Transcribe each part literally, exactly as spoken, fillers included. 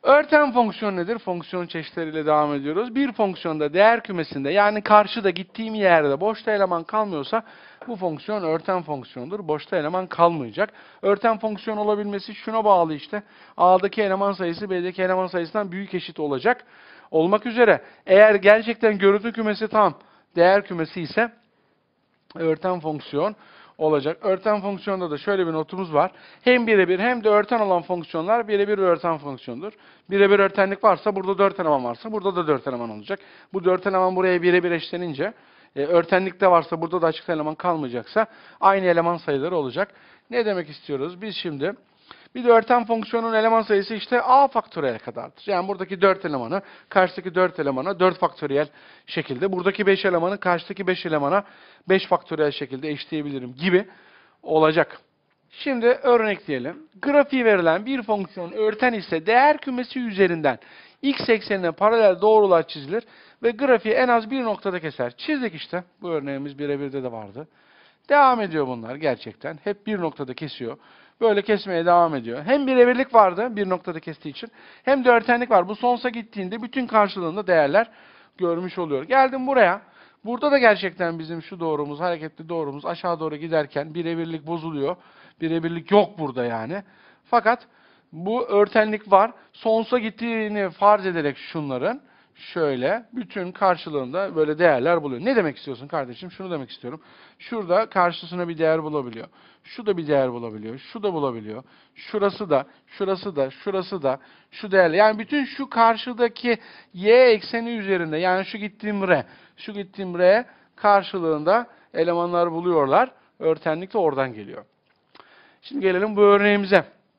Örten fonksiyon nedir? Fonksiyon çeşitleriyle devam ediyoruz. Bir fonksiyonda değer kümesinde yani karşıda gittiğim yerde boşta eleman kalmıyorsa bu fonksiyon örten fonksiyondur. Boşta eleman kalmayacak. Örten fonksiyon olabilmesi şuna bağlı işte. A'daki eleman sayısı B'deki eleman sayısından büyük eşit olacak. Olmak üzere eğer gerçekten görüntü kümesi tam değer kümesi ise örten fonksiyon olacak. Örten fonksiyonda da şöyle bir notumuz var. Hem birebir hem de örten olan fonksiyonlar birebir ve örten fonksiyondur. Birebir örtenlik varsa burada dört eleman varsa burada da dört eleman olacak. Bu dört eleman buraya birebir eşlenince e, örtenlik de varsa burada da açık eleman kalmayacaksa aynı eleman sayıları olacak. Ne demek istiyoruz? Biz şimdi bir de örten fonksiyonun eleman sayısı işte a faktöriyel kadardır. Yani buradaki dört elemanı karşıdaki dört elemana dört faktöriyel şekilde, buradaki beş elemanı karşıdaki beş elemana beş faktöriyel şekilde eşitleyebilirim gibi olacak. Şimdi örnekleyelim. Grafiği verilen bir fonksiyon örten ise değer kümesi üzerinden x eksenine paralel doğrular çizilir ve grafiği en az bir noktada keser. Çizdik işte. Bu örneğimiz birebirde de vardı. Devam ediyor bunlar gerçekten. Hep bir noktada kesiyor. Böyle kesmeye devam ediyor. Hem birebirlik vardı bir noktada kestiği için hem de örtenlik var. Bu sonsuza gittiğinde bütün karşılığında değerler görmüş oluyor. Geldim buraya. Burada da gerçekten bizim şu doğrumuz, hareketli doğrumuz aşağı doğru giderken birebirlik bozuluyor. Birebirlik yok burada yani. Fakat bu örtenlik var. Sonsuza gittiğini farz ederek şunların şöyle bütün karşılığında böyle değerler buluyor. Ne demek istiyorsun kardeşim? Şunu demek istiyorum. Şurada karşısına bir değer bulabiliyor. Şu da bir değer bulabiliyor. Şu da bulabiliyor. Şurası da, şurası da, şurası da, şu değerler. Yani bütün şu karşıdaki y ekseni üzerinde yani şu gittiğim r, şu gittiğim r karşılığında elemanlar buluyorlar. Örtenlik de oradan geliyor. Şimdi gelelim bu örneğimize.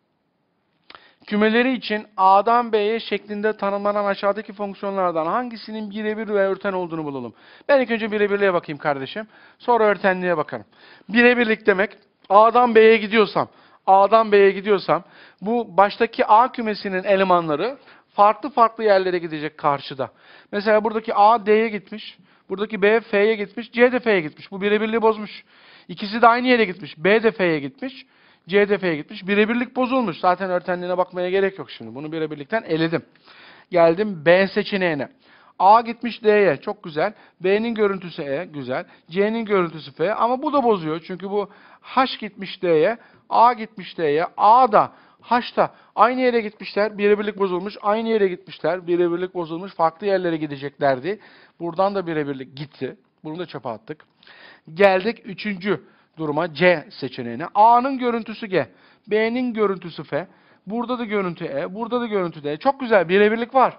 Kümeleri için A'dan B'ye şeklinde tanımlanan aşağıdaki fonksiyonlardan hangisinin birebir ve örten olduğunu bulalım. Ben ilk önce birebirliğe bakayım kardeşim. Sonra örtenliğe bakarım. Birebirlik demek A'dan B'ye gidiyorsam, A'dan B'ye gidiyorsam bu baştaki A kümesinin elemanları farklı farklı yerlere gidecek karşıda. Mesela buradaki A D'ye gitmiş, buradaki B F'ye gitmiş, C de F'ye gitmiş. Bu birebirliği bozmuş. İkisi de aynı yere gitmiş. B de F'ye gitmiş. C D F'ye gitmiş. Birebirlik bozulmuş. Zaten örtenliğine bakmaya gerek yok şimdi. Bunu birebirlikten eledim. Geldim B seçeneğine. A gitmiş D'ye. Çok güzel. B'nin görüntüsü E. Güzel. C'nin görüntüsü F. Ama bu da bozuyor. Çünkü bu H gitmiş D'ye. A gitmiş D'ye. A da H da aynı yere gitmişler. Birebirlik bozulmuş. Aynı yere gitmişler. Birebirlik bozulmuş. Farklı yerlere gideceklerdi. Buradan da birebirlik gitti. Bunu da çöpe attık. Geldik üçüncü duruma C seçeneğine. A'nın görüntüsü G, B'nin görüntüsü F, burada da görüntü E, burada da görüntü D. Çok güzel birebirlik var.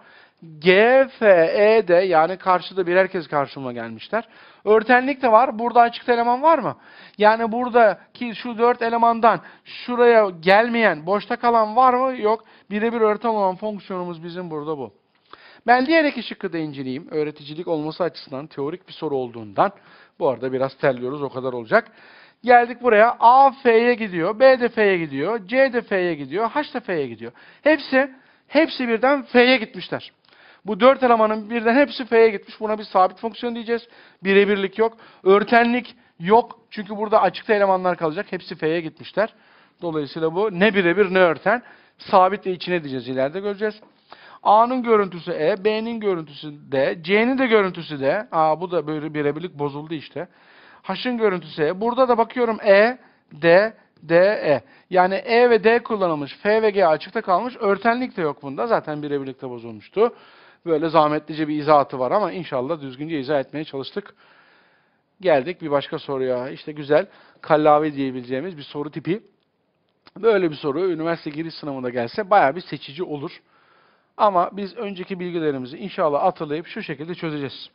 G, F, E, D yani karşıda birer kez karşıma gelmişler. Örtenlik de var. Burada açık eleman var mı? Yani buradaki şu dört elemandan şuraya gelmeyen, boşta kalan var mı? Yok. Birebir örten olan fonksiyonumuz bizim burada bu. Ben diğer iki şıkkı da inceleyeyim. Öğreticilik olması açısından teorik bir soru olduğundan. Bu arada biraz terliyoruz o kadar olacak. Geldik buraya. A F'ye gidiyor. B de F'ye gidiyor. C de F'ye gidiyor. H da F'ye gidiyor. Hepsi hepsi birden F'ye gitmişler. Bu dört elemanın birden hepsi F'ye gitmiş. Buna bir sabit fonksiyon diyeceğiz. Birebirlik yok. Örtenlik yok. Çünkü burada açıkta elemanlar kalacak. Hepsi F'ye gitmişler. Dolayısıyla bu ne birebir ne örten. Sabit ve içine diyeceğiz. İleride göreceğiz. A'nın görüntüsü E, B'nin görüntüsü D, C'nin de görüntüsü D. Aa bu da böyle birebirlik bozuldu işte. H'ın görüntüsü E. Burada da bakıyorum E, D, D, E. Yani E ve D kullanılmış. F ve G açıkta kalmış. Örtenlik de yok bunda. Zaten birebirlik de bozulmuştu. Böyle zahmetlice bir izahatı var ama inşallah düzgünce izah etmeye çalıştık. Geldik bir başka soruya. İşte güzel, kallavi diyebileceğimiz bir soru tipi. Böyle bir soru üniversite giriş sınavında gelse bayağı bir seçici olur. Ama biz önceki bilgilerimizi inşallah hatırlayıp şu şekilde çözeceğiz.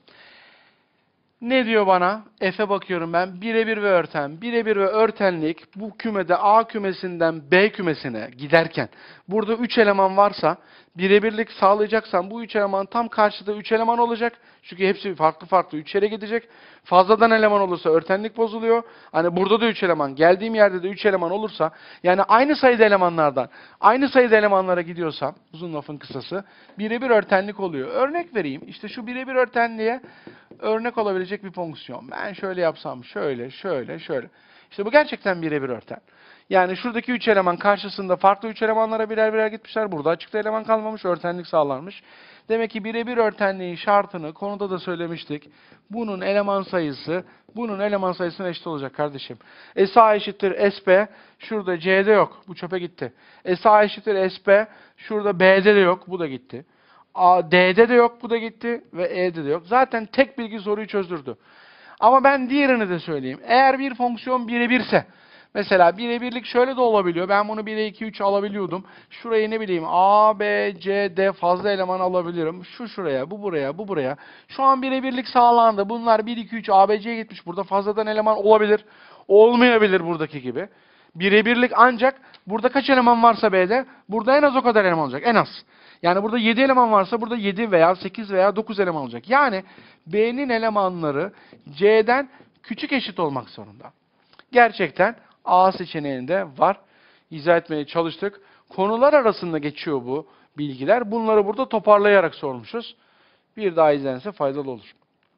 Ne diyor bana? F'e bakıyorum ben. Birebir ve örten. Birebir ve örtenlik bu kümede A kümesinden B kümesine giderken burada üç eleman varsa birebirlik sağlayacaksan bu üç eleman tam karşıda üç eleman olacak. Çünkü hepsi farklı farklı üç yere gidecek. Fazladan eleman olursa örtenlik bozuluyor. Hani burada da üç eleman, geldiğim yerde de üç eleman olursa yani aynı sayıda elemanlardan aynı sayıda elemanlara gidiyorsam uzun lafın kısası birebir örtenlik oluyor. Örnek vereyim. İşte şu birebir örtenliğe örnek olabilecek bir fonksiyon. Ben şöyle yapsam şöyle, şöyle, şöyle. İşte bu gerçekten birebir örten. Yani şuradaki üç eleman karşısında farklı üç elemanlara birer birer gitmişler. Burada açıkta eleman kalmamış, örtenlik sağlanmış. Demek ki birebir örtenliğin şartını konuda da söylemiştik. Bunun eleman sayısı, bunun eleman sayısına eşit olacak kardeşim. S A eşittir S B, şurada C'de yok, bu çöpe gitti. S A eşittir S B, şurada B'de de yok, bu da gitti. A, D'de de yok, bu da gitti ve E'de de yok. Zaten tek bilgi soruyu çözdürdü. Ama ben diğerini de söyleyeyim. Eğer bir fonksiyon birebirse, mesela birebirlik şöyle de olabiliyor. Ben bunu bire iki üç alabiliyordum. Şurayı ne bileyim A, B, C, D fazla eleman alabilirim. Şu şuraya, bu buraya, bu buraya. Şu an birebirlik sağlandı. Bunlar bir, iki, üç A, B, C'ye gitmiş. Burada fazladan eleman olabilir. Olmayabilir buradaki gibi. Birebirlik ancak burada kaç eleman varsa B'de, burada en az o kadar eleman olacak. En az. Yani burada yedi eleman varsa burada yedi veya sekiz veya dokuz eleman olacak. Yani B'nin elemanları C'den küçük eşit olmak zorunda. Gerçekten A seçeneğinde var. İzah etmeye çalıştık. Konular arasında geçiyor bu bilgiler. Bunları burada toparlayarak sormuşuz. Bir daha izlense faydalı olur.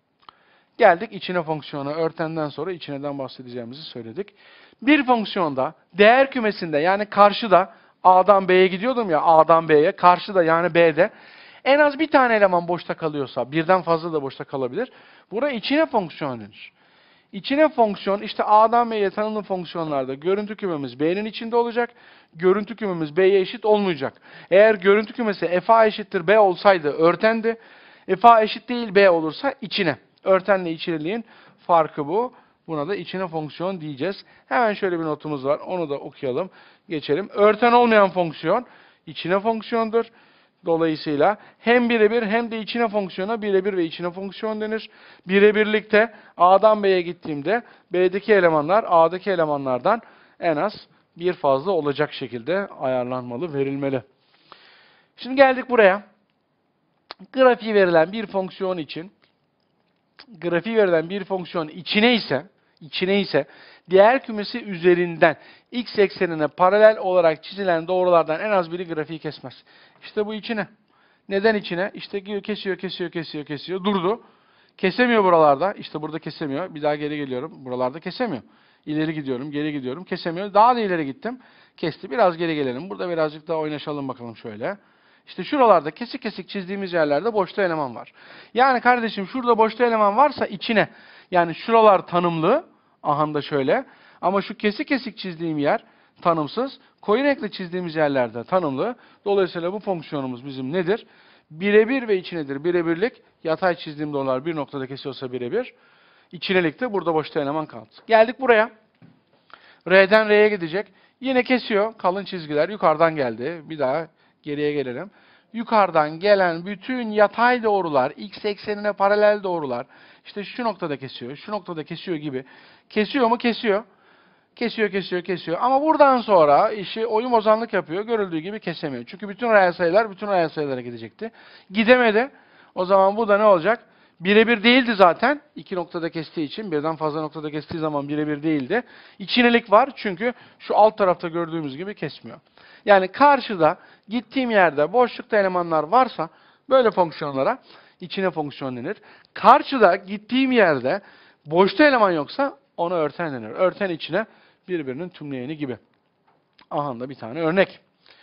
Geldik içine fonksiyona. Örtenden sonra içineden bahsedeceğimizi söyledik. Bir fonksiyonda değer kümesinde yani karşıda A'dan B'ye gidiyordum ya A'dan B'ye. Karşıda yani B'de en az bir tane eleman boşta kalıyorsa birden fazla da boşta kalabilir. Buna içine fonksiyon denir. İçine fonksiyon işte A'dan B'ye tanımlı fonksiyonlarda görüntü kümemiz B'nin içinde olacak. Görüntü kümemiz B'ye eşit olmayacak. Eğer görüntü kümesi F A eşittir B olsaydı örtendi. F A eşit değil B olursa içine. Örtenle içeriliğin farkı bu. Buna da içine fonksiyon diyeceğiz. Hemen şöyle bir notumuz var. Onu da okuyalım. Geçelim. Örten olmayan fonksiyon içine fonksiyondur. Dolayısıyla hem birebir hem de içine fonksiyona birebir ve içine fonksiyon denir. Birebirlikte A'dan B'ye gittiğimde B'deki elemanlar A'daki elemanlardan en az bir fazla olacak şekilde ayarlanmalı, verilmeli. Şimdi geldik buraya. Grafiği verilen bir fonksiyon için grafiği verilen bir fonksiyon içine ise içine ise diğer kümesi üzerinden x eksenine paralel olarak çizilen doğrulardan en az biri grafiği kesmez. İşte bu içine. Neden içine? İşte kesiyor, kesiyor, kesiyor, kesiyor. Durdu. Kesemiyor buralarda. İşte burada kesemiyor. Bir daha geri geliyorum. Buralarda kesemiyor. İleri gidiyorum, geri gidiyorum. Kesemiyor. Daha da ileri gittim. Kesti. Biraz geri gelelim. Burada birazcık daha oynaşalım bakalım şöyle. İşte şuralarda kesik kesik çizdiğimiz yerlerde boşta eleman var. Yani kardeşim şurada boşta eleman varsa içine. Yani şuralar tanımlı. Aha da şöyle. Ama şu kesik kesik çizdiğim yer tanımsız. Koyu renkli çizdiğimiz yerlerde tanımlı. Dolayısıyla bu fonksiyonumuz bizim nedir? Birebir ve içinedir. Birebirlik. Yatay çizdiğim doğrular bir noktada kesiyorsa birebir. İçinelikte burada boşta eleman kaldı. Geldik buraya. R'den R'ye gidecek. Yine kesiyor. Kalın çizgiler yukarıdan geldi. Bir daha geriye gelelim. Yukarıdan gelen bütün yatay doğrular, x eksenine paralel doğrular, işte şu noktada kesiyor, şu noktada kesiyor gibi. Kesiyor mu? Kesiyor. Kesiyor, kesiyor, kesiyor. Ama buradan sonra işi oyun bozanlık yapıyor. Görüldüğü gibi kesemiyor. Çünkü bütün reel sayılar bütün reel sayılara gidecekti. Gidemedi. O zaman bu da ne olacak? Birebir değildi zaten. İki noktada kestiği için. Birden fazla noktada kestiği zaman birebir değildi. İçinelik var çünkü şu alt tarafta gördüğümüz gibi kesmiyor. Yani karşıda gittiğim yerde boşlukta elemanlar varsa böyle fonksiyonlara içine fonksiyon denir. Karşıda gittiğim yerde boşta eleman yoksa ona örten denir. Örten içine birbirinin tümleyeni gibi. Aha da bir tane örnek.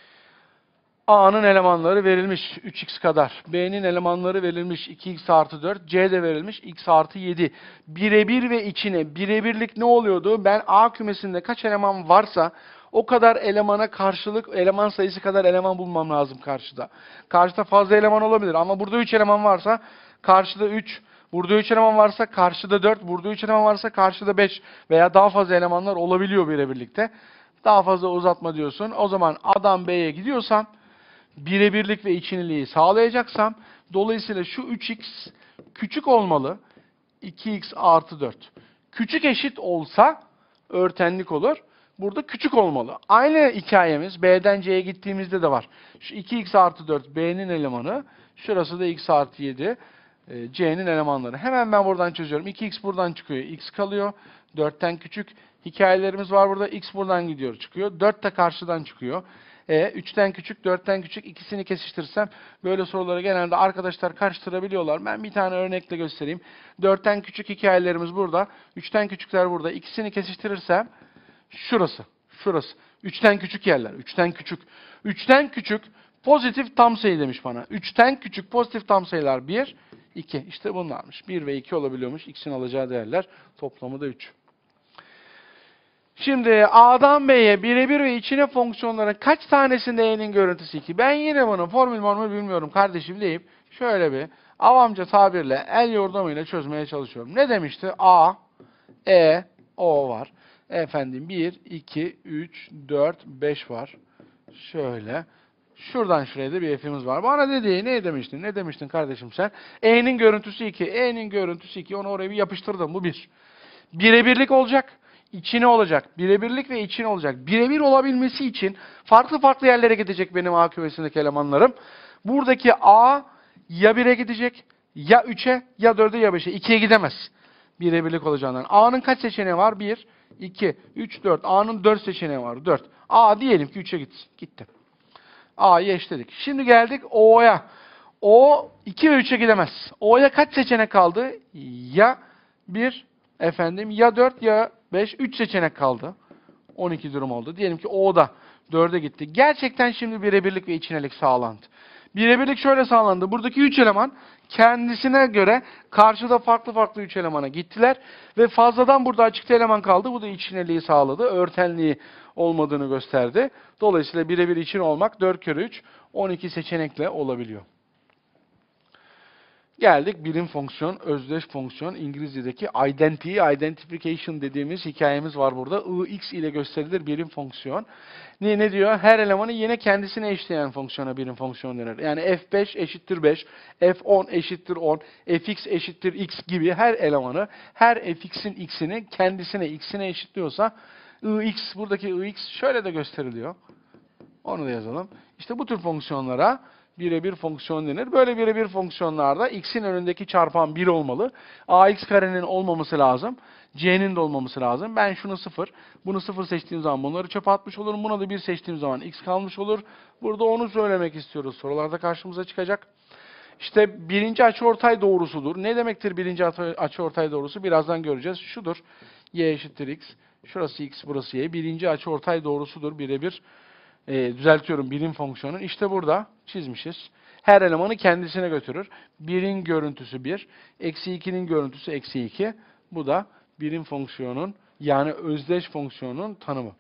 A'nın elemanları verilmiş üç x kadar. B'nin elemanları verilmiş iki x artı dört. C de verilmiş x artı yedi. Birebir ve içine. Birebirlik ne oluyordu? Ben A kümesinde kaç eleman varsa o kadar elemana karşılık eleman sayısı kadar eleman bulmam lazım karşıda. Karşıda fazla eleman olabilir ama burada üç eleman varsa karşıda üç. Burada üç eleman varsa karşıda dört. Burada üç eleman varsa karşıda beş veya daha fazla elemanlar olabiliyor birebirlikte. Daha fazla uzatma diyorsun. O zaman A'dan B'ye gidiyorsam birebirlik ve içiniliği sağlayacaksam dolayısıyla şu üç x küçük olmalı. iki x artı dört. Küçük eşit olsa örtenlik olur. Burada küçük olmalı. Aynı hikayemiz B'den C'ye gittiğimizde de var. Şu iki x artı dört B'nin elemanı. Şurası da x artı yedi. C'nin elemanları. Hemen ben buradan çözüyorum. iki x buradan çıkıyor. X kalıyor. dörtten küçük. Hikayelerimiz var burada. X buradan gidiyor çıkıyor. dört de karşıdan çıkıyor. E, üçten küçük, dörtten küçük ikisini kesiştirsem böyle soruları genelde arkadaşlar karıştırabiliyorlar. Ben bir tane örnekle göstereyim. dörtten küçük hikayelerimiz burada. üçten küçükler burada. İkisini kesiştirirsem şurası. Şurası. üçten küçük yerler. üçten küçük. üçten küçük pozitif tam sayı demiş bana. üçten küçük pozitif tam sayılar bir, iki. İşte bunlarmış. bir ve iki olabiliyormuş. X'in alacağı değerler. Toplamı da üç. Şimdi A'dan B'ye birebir ve içine fonksiyonların kaç tanesinde E'nin görüntüsü iki? Ben yine bunu formül formül bilmiyorum kardeşim deyip şöyle bir avamca tabirle el yordamıyla çözmeye çalışıyorum. Ne demişti? A, E, O var. Efendim bir, iki, üç, dört, beş var. Şöyle. Şuradan şuraya da bir f'imiz var. Bana dediği ne demiştin? Ne demiştin kardeşim sen? E'nin görüntüsü iki. E'nin görüntüsü iki. Onu oraya bir yapıştırdım. Bu bir. Birebirlik olacak. İçine olacak. Birebirlik ve içine olacak. Birebir olabilmesi için farklı farklı yerlere gidecek benim A kümesindeki elemanlarım. Buradaki A ya bire gidecek, ya üçe, ya dörde, ya beşe. ikiye gidemez. Birebirlik olacağından. A'nın kaç seçeneği var? bir, iki, üç, dört. A'nın dört seçeneği var. dört. A diyelim ki üçe gitsin. Gitti. A'yı eşledik. Şimdi geldik O'ya. O iki ve üçe gidemez. O'ya kaç seçenek kaldı? Ya bir, efendim, ya dört, ya beş. üç seçenek kaldı. on iki durum oldu. Diyelim ki O da dörde gitti. Gerçekten şimdi birebirlik ve içinelik sağlandı. Birebirlik şöyle sağlandı. Buradaki üç eleman kendisine göre karşıda farklı farklı üç elemana gittiler. Ve fazladan burada açıkta eleman kaldı. Bu da içineliği sağladı. Örtenliği olmadığını gösterdi. Dolayısıyla birebir için olmak dört kere üç, on iki seçenekle olabiliyor. Geldik birim fonksiyon, özdeş fonksiyon, İngilizce'deki identity, identification dediğimiz hikayemiz var burada. Ix ile gösterilir birim fonksiyon. Ne, ne diyor? Her elemanı yine kendisine eşleyen fonksiyona birim fonksiyon denir. Yani f beş eşittir beş, f on eşittir on, fx eşittir x gibi her elemanı, her fx'in x'ini kendisine, x'ine eşitliyorsa ix, buradaki ix şöyle de gösteriliyor. Onu da yazalım. İşte bu tür fonksiyonlara birebir fonksiyon denir. Böyle birebir fonksiyonlarda x'in önündeki çarpan bir olmalı. Ax karenin olmaması lazım. C'nin de olmaması lazım. Ben şunu sıfır, bunu sıfır seçtiğim zaman bunları çöpe atmış olurum. Buna da bir seçtiğim zaman x kalmış olur. Burada onu söylemek istiyoruz. Sorularda karşımıza çıkacak. İşte birinci açıortay doğrusudur. Ne demektir birinci açıortay doğrusu? Birazdan göreceğiz. Şudur. Y eşittir x. Şurası x, burası y. Birinci açıortay doğrusudur. Birebir E, düzeltiyorum birim fonksiyonun. İşte burada çizmişiz. Her elemanı kendisine götürür. birin görüntüsü bir. Eksi ikinin görüntüsü eksi iki. Bu da birim fonksiyonun yani özdeş fonksiyonun tanımı.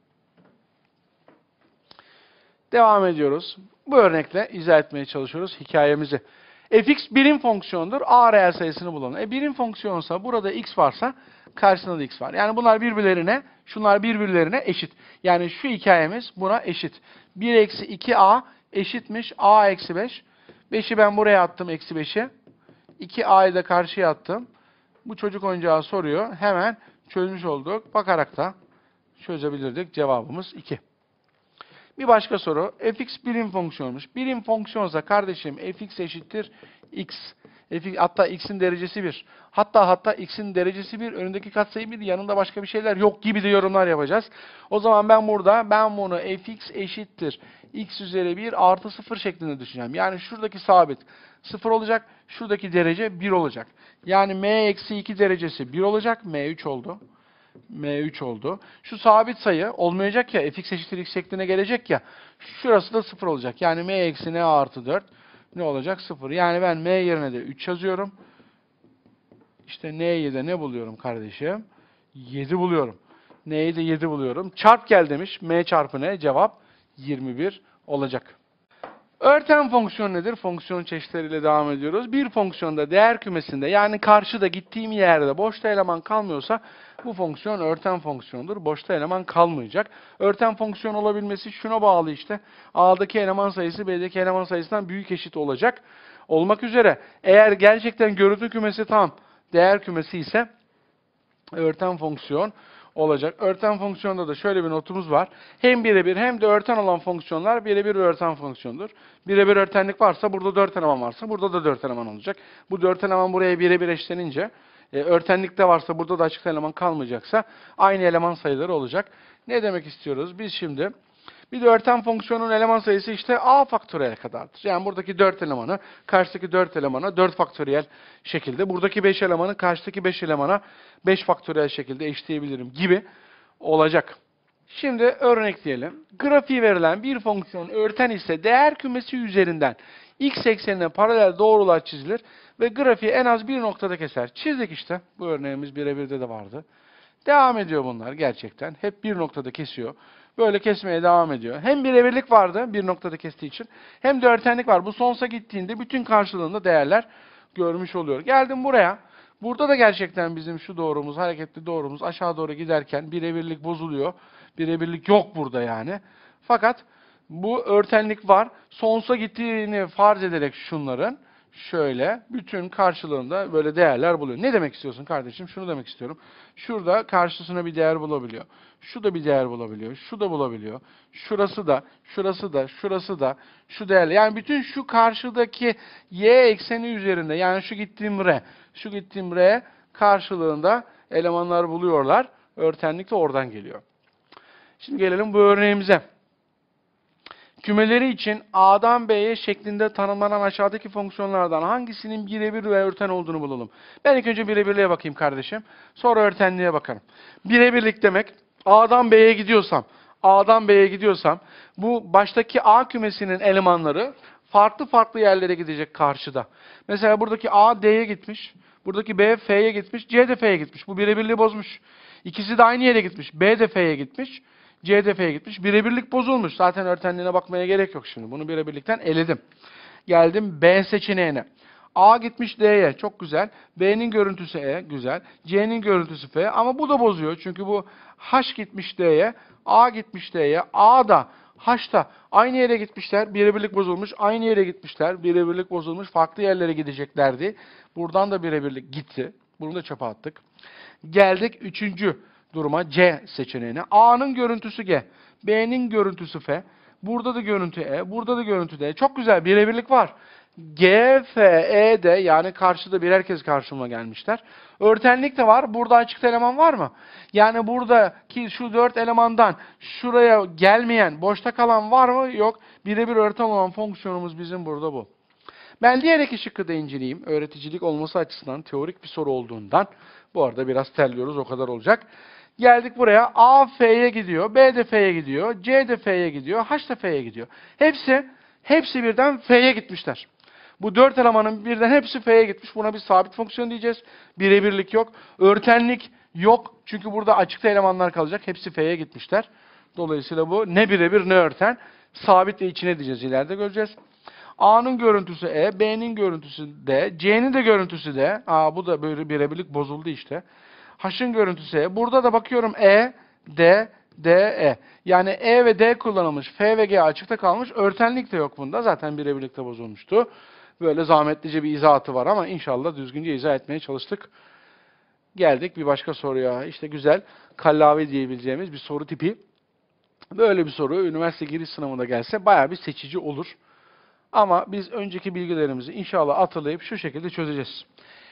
Devam ediyoruz. Bu örnekle izah etmeye çalışıyoruz hikayemizi. Fx birim fonksiyondur. A reel sayısını bulalım. E birim fonksiyonsa burada x varsa karşısında da x var. Yani bunlar birbirlerine, şunlar birbirlerine eşit. Yani şu hikayemiz buna eşit. bir eksi iki a eşitmiş a eksi beş. beşi ben buraya attım eksi beşi. iki a'yı da karşıya attım. Bu çocuk oyuncağı soruyor. Hemen çözmüş olduk. Bakarak da çözebilirdik. Cevabımız iki. Bir başka soru. Fx birim fonksiyonmuş. Birim fonksiyonsa kardeşim fx eşittir x. Fx, hatta x'in derecesi bir. Hatta hatta x'in derecesi bir, önündeki katsayı bir, yanında başka bir şeyler yok gibi de yorumlar yapacağız. O zaman ben burada ben bunu fx eşittir x üzeri bir artı sıfır şeklinde düşüneceğim. Yani şuradaki sabit sıfır olacak. Şuradaki derece bir olacak. Yani m eksi iki derecesi bir olacak. m üç oldu. m üç oldu. Şu sabit sayı olmayacak ya, fx eşittir x şekline gelecek ya. Şurası da sıfır olacak. Yani m eksi n artı dört ne olacak? sıfır. Yani ben m yerine de üç yazıyorum. İşte n'yi de ne buluyorum kardeşim? yedi buluyorum. N'yi de yedi buluyorum. Çarp gel demiş. M çarpı n cevap yirmi bir olacak. Örten fonksiyon nedir? Fonksiyon çeşitleriyle devam ediyoruz. Bir fonksiyonda değer kümesinde yani karşıda gittiğim yerde boşta eleman kalmıyorsa bu fonksiyon örten fonksiyondur. Boşta eleman kalmayacak. Örten fonksiyon olabilmesi şuna bağlı işte. A'daki eleman sayısı B'deki eleman sayısından büyük eşit olacak. Olmak üzere eğer gerçekten görüntü kümesi tam değer kümesi ise örten fonksiyon olacak. Örten fonksiyonda da şöyle bir notumuz var. Hem birebir hem de örten olan fonksiyonlar birebir ve örten fonksiyondur. Birebir örtenlik varsa burada dört eleman varsa burada da dört eleman olacak. Bu dört eleman buraya birebir eşlenince e, örtenlikte varsa burada da açık eleman kalmayacaksa aynı eleman sayıları olacak. Ne demek istiyoruz? Biz şimdi bir de örten fonksiyonun eleman sayısı işte a faktöriyel kadardır. Yani buradaki dört elemanı karşıdaki dört elemana dört faktöriyel şekilde, buradaki beş elemanı karşıdaki beş elemana beş faktöriyel şekilde eşitleyebilirim gibi olacak. Şimdi örnekleyelim. Grafiği verilen bir fonksiyon örten ise değer kümesi üzerinden x eksenine paralel doğrular çizilir ve grafiği en az bir noktada keser. Çizdik işte. Bu örneğimiz birebirde de vardı. Devam ediyor bunlar gerçekten. Hep bir noktada kesiyor. Böyle kesmeye devam ediyor. Hem birebirlik vardı bir noktada kestiği için hem de örtenlik var. Bu sonsuza gittiğinde bütün karşılığında değerler görmüş oluyor. Geldim buraya. Burada da gerçekten bizim şu doğrumuz, hareketli doğrumuz aşağı doğru giderken birebirlik bozuluyor. Birebirlik yok burada yani. Fakat bu örtenlik var. Sonsuza gittiğini farz ederek şunların şöyle bütün karşılığında böyle değerler buluyor. Ne demek istiyorsun kardeşim? Şunu demek istiyorum. Şurada karşısına bir değer bulabiliyor. Şu da bir değer bulabiliyor. Şu da bulabiliyor. Şurası da, şurası da, şurası da, şu değerli. Yani bütün şu karşıdaki y ekseni üzerinde yani şu gittiğim r, şu gittiğim r karşılığında elemanlar buluyorlar. Örtenlik de oradan geliyor. Şimdi gelelim bu örneğimize. Kümeleri için A'dan B'ye şeklinde tanımlanan aşağıdaki fonksiyonlardan hangisinin birebir ve örten olduğunu bulalım. Ben ilk önce birebirliğe bakayım kardeşim. Sonra örtenliğe bakarım. Birebirlik demek A'dan B'ye gidiyorsam, A'dan B'ye gidiyorsam bu baştaki A kümesinin elemanları farklı farklı yerlere gidecek karşıda. Mesela buradaki A D'ye gitmiş, buradaki B F'ye gitmiş, C de F'ye gitmiş. Bu birebirliği bozmuş. İkisi de aynı yere gitmiş. B de F'ye gitmiş. C D F'ye gitmiş. Birebirlik bozulmuş. Zaten örtenliğine bakmaya gerek yok şimdi. Bunu birebirlikten eledim. Geldim B seçeneğine. A gitmiş D'ye. Çok güzel. B'nin görüntüsü E. Güzel. C'nin görüntüsü F. Ama bu da bozuyor. Çünkü bu H gitmiş D'ye. A gitmiş D'ye. A da H da aynı yere gitmişler. Birebirlik bozulmuş. Aynı yere gitmişler. Birebirlik bozulmuş. Farklı yerlere gideceklerdi. Buradan da birebirlik gitti. Bunu da çöpe attık. Geldik üçüncü duruma C seçeneğine. A'nın görüntüsü G, B'nin görüntüsü F, burada da görüntü E, burada da görüntü D. Çok güzel birebirlik var. G, F, E de yani karşıda birer kez karşıma gelmişler. Örtenlik de var. Burada açıkta eleman var mı? Yani buradaki şu dört elemandan şuraya gelmeyen, boşta kalan var mı? Yok. Birebir örten olan fonksiyonumuz bizim burada bu. Ben diğer iki şıkkı da inceleyeyim. Öğreticilik olması açısından teorik bir soru olduğundan. Bu arada biraz terliyoruz o kadar olacak. Geldik buraya. A F'ye gidiyor. B de F'ye gidiyor. C de F'ye gidiyor. H da F'ye gidiyor. Hepsi hepsi birden F'ye gitmişler. Bu dört elemanın birden hepsi F'ye gitmiş. Buna bir sabit fonksiyon diyeceğiz. Birebirlik yok. Örtenlik yok. Çünkü burada açıkta elemanlar kalacak. Hepsi F'ye gitmişler. Dolayısıyla bu ne birebir ne örten. Sabit ve içine diyeceğiz. İleride göreceğiz. A'nın görüntüsü E, B'nin görüntüsü D, C'nin de görüntüsü D. Aa, bu da böyle birebirlik bozuldu işte. H'ın görüntüsü E. Burada da bakıyorum E, D, D, E. Yani E ve D kullanılmış. F ve G açıkta kalmış. Örtenlik de yok bunda. Zaten birebirlikte bozulmuştu. Böyle zahmetlice bir izahatı var ama inşallah düzgünce izah etmeye çalıştık. Geldik bir başka soruya. İşte güzel, kallavi diyebileceğimiz bir soru tipi. Böyle bir soru üniversite giriş sınavında gelse bayağı bir seçici olur. Ama biz önceki bilgilerimizi inşallah hatırlayıp şu şekilde çözeceğiz.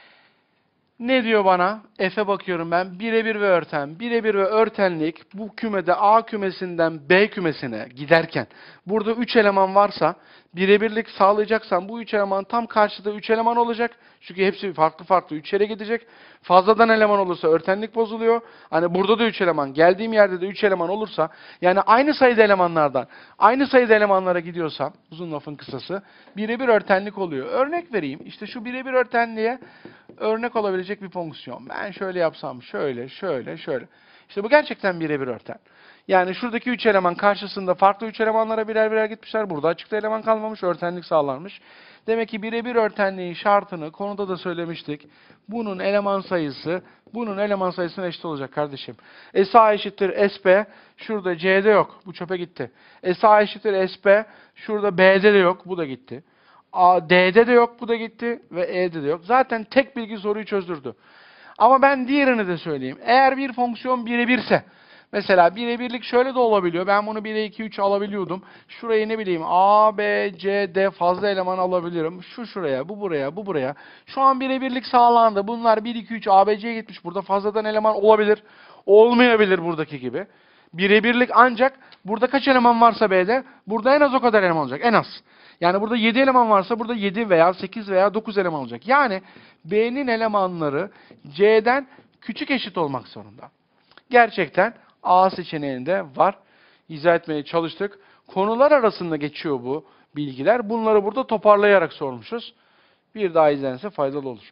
Ne diyor bana? F'e bakıyorum ben. Birebir ve örten. Birebir ve örtenlik bu kümede A kümesinden B kümesine giderken burada üç eleman varsa birebirlik sağlayacaksan bu üç eleman tam karşıda üç eleman olacak. Çünkü hepsi farklı farklı üç yere gidecek. Fazladan eleman olursa örtenlik bozuluyor. Hani burada da üç eleman, geldiğim yerde de üç eleman olursa yani aynı sayıda elemanlardan aynı sayıda elemanlara gidiyorsam uzun lafın kısası birebir örtenlik oluyor. Örnek vereyim. İşte şu birebir örtenliğe örnek olabilecek bir fonksiyon. Ben şöyle yapsam, şöyle, şöyle, şöyle. İşte bu gerçekten birebir örten. Yani şuradaki üç eleman karşısında farklı üç elemanlara birer birer gitmişler. Burada açıkta eleman kalmamış, örtenlik sağlanmış. Demek ki birebir örtenliğin şartını konuda da söylemiştik. Bunun eleman sayısı, bunun eleman sayısına eşit olacak kardeşim. S A eşittir S B, şurada C'de yok, bu çöpe gitti. S A eşittir S B, şurada B'de de yok, bu da gitti. A, D'de de yok, bu da gitti ve E'de de yok. Zaten tek bilgi soruyu çözdürdü. Ama ben diğerini de söyleyeyim. Eğer bir fonksiyon birebirse, mesela birebirlik şöyle de olabiliyor. Ben bunu bire iki üç alabiliyordum. Şurayı ne bileyim A, B, C, D fazla eleman alabilirim. Şu şuraya, bu buraya, bu buraya. Şu an birebirlik sağlandı. Bunlar bir iki üç A, B, C'ye gitmiş. Burada fazladan eleman olabilir. Olmayabilir buradaki gibi. Birebirlik ancak burada kaç eleman varsa B'de, burada en az o kadar eleman olacak. En az. Yani burada yedi eleman varsa burada yedi veya sekiz veya dokuz eleman olacak. Yani B'nin elemanları C'den küçük eşit olmak zorunda. Gerçekten A seçeneğinde var. İzah etmeye çalıştık. Konular arasında geçiyor bu bilgiler. Bunları burada toparlayarak sormuşuz. Bir daha izlense faydalı olur.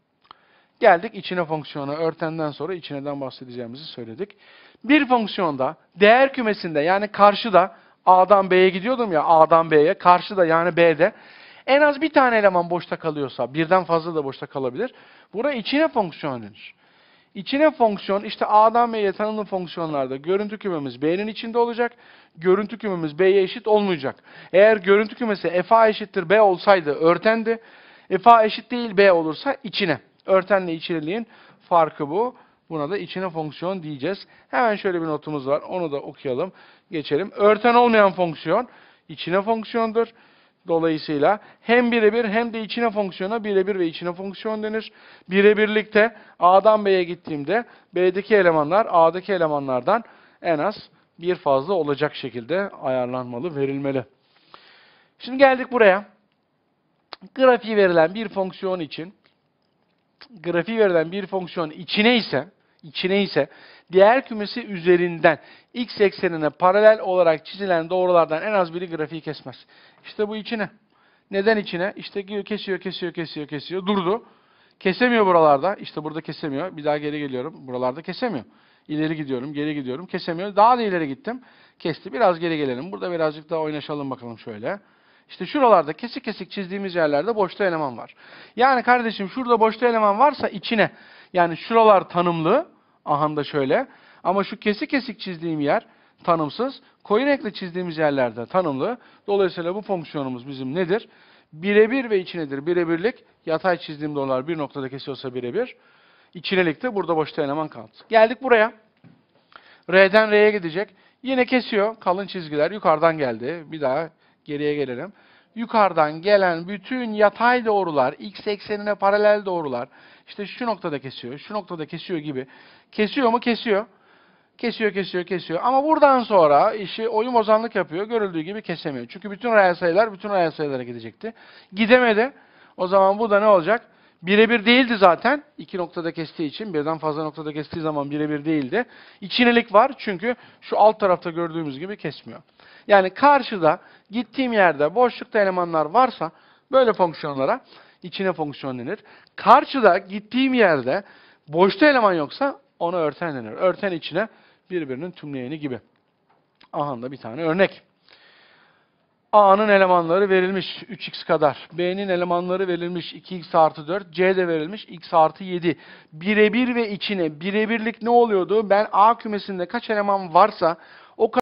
Geldik içine fonksiyona. Örtenden sonra içineden bahsedeceğimizi söyledik. Bir fonksiyonda değer kümesinde yani karşıda A'dan B'ye gidiyordum ya A'dan B'ye karşıda yani B'de en az bir tane eleman boşta kalıyorsa birden fazla da boşta kalabilir. Buraya içine fonksiyon denir. İçine fonksiyon işte A'dan B'ye tanımlı fonksiyonlarda görüntü kümemiz B'nin içinde olacak. Görüntü kümemiz B'ye eşit olmayacak. Eğer görüntü kümesi F A eşittir B olsaydı örtendi. F A eşit değil B olursa içine. Örtenle içeriliğin farkı bu. Buna da içine fonksiyon diyeceğiz. Hemen şöyle bir notumuz var. Onu da okuyalım. Geçelim. Örten olmayan fonksiyon içine fonksiyondur. Dolayısıyla hem birebir hem de içine fonksiyona birebir ve içine fonksiyon denir. Birebirlikte A'dan B'ye gittiğimde B'deki elemanlar A'daki elemanlardan en az bir fazla olacak şekilde ayarlanmalı, verilmeli. Şimdi geldik buraya. Grafiği verilen bir fonksiyon için grafiği verilen bir fonksiyon içine ise içine ise diğer kümesi üzerinden x eksenine paralel olarak çizilen doğrulardan en az biri grafiği kesmez. İşte bu içine. Neden içine? İşte kesiyor, kesiyor, kesiyor, kesiyor. Durdu. Kesemiyor buralarda. İşte burada kesemiyor. Bir daha geri geliyorum. Buralarda kesemiyor. İleri gidiyorum, geri gidiyorum. Kesemiyor. Daha da ileri gittim. Kesti. Biraz geri gelelim. Burada birazcık daha oynaşalım bakalım şöyle. İşte şuralarda kesik kesik çizdiğimiz yerlerde boşta eleman var. Yani kardeşim şurada boşta eleman varsa içine. Yani şuralar tanımlı. Aha da şöyle. Ama şu kesik kesik çizdiğim yer tanımsız. Koyu renkle çizdiğimiz yerlerde tanımlı. Dolayısıyla bu fonksiyonumuz bizim nedir? Birebir ve içinedir. Birebirlik. Yatay çizdiğim doğrular bir noktada kesiyorsa birebir. İçinelikte burada boşta eleman kaldı. Geldik buraya. R'den R'ye gidecek. Yine kesiyor. Kalın çizgiler yukarıdan geldi. Bir daha geriye gelelim. Yukarıdan gelen bütün yatay doğrular, x eksenine paralel doğrular, işte şu noktada kesiyor, şu noktada kesiyor gibi. Kesiyor mu? Kesiyor. Kesiyor, kesiyor, kesiyor. Ama buradan sonra işi oyun bozanlık yapıyor. Görüldüğü gibi kesemiyor. Çünkü bütün reel sayılar bütün reel sayılara gidecekti. Gidemedi. O zaman bu da ne olacak? Birebir değildi zaten. İki noktada kestiği için. Birden fazla noktada kestiği zaman birebir değildi. İçinelik var. Çünkü şu alt tarafta gördüğümüz gibi kesmiyor. Yani karşıda gittiğim yerde boşlukta elemanlar varsa böyle fonksiyonlara içine fonksiyon denir. Karşıda gittiğim yerde boşta eleman yoksa ona örten denir. Örten içine birbirinin tümleyeni gibi. Aha da bir tane örnek. A'nın elemanları verilmiş üç x kadar. B'nin elemanları verilmiş iki x artı dört. C de verilmiş x artı yedi. Birebir ve içine. Birebirlik ne oluyordu? Ben A kümesinde kaç eleman varsa